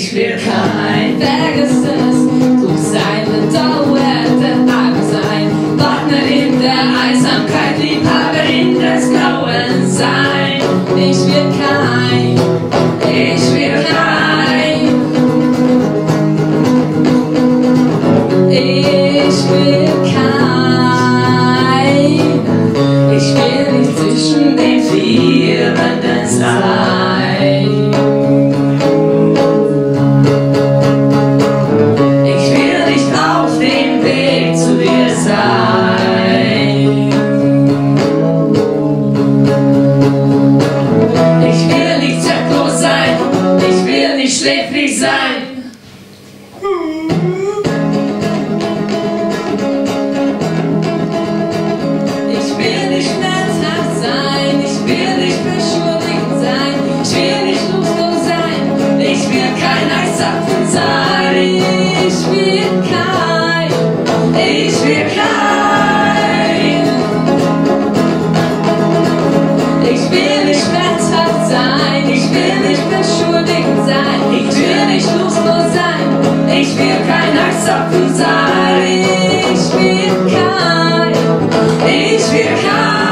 Ich will kein Vergessenes, du sein bedauerte Arme sein, Partner in der Einsamkeit, Liebhaber in des Grauens sein. Ich will kein, ich will kein, ich will kein, ich will nicht zwischen den Vierwänden sein. Ich will nicht auf dem Weg zu dir sein. Ich will nicht zeitlos sein, ich will nicht schläfrig sein. Ich will nicht schmerzhaft sein, ich will nicht beschuldigt sein, ich will nicht lustlos sein, ich will kein Eisapfel sein. Ich will kein, ich will kein, ich will nicht schmerzhaft sein, ich will nicht beschuldigt sein, ich will nicht lustlos sein, ich will kein Eisapfel sein. Ich will kein, ich will kein.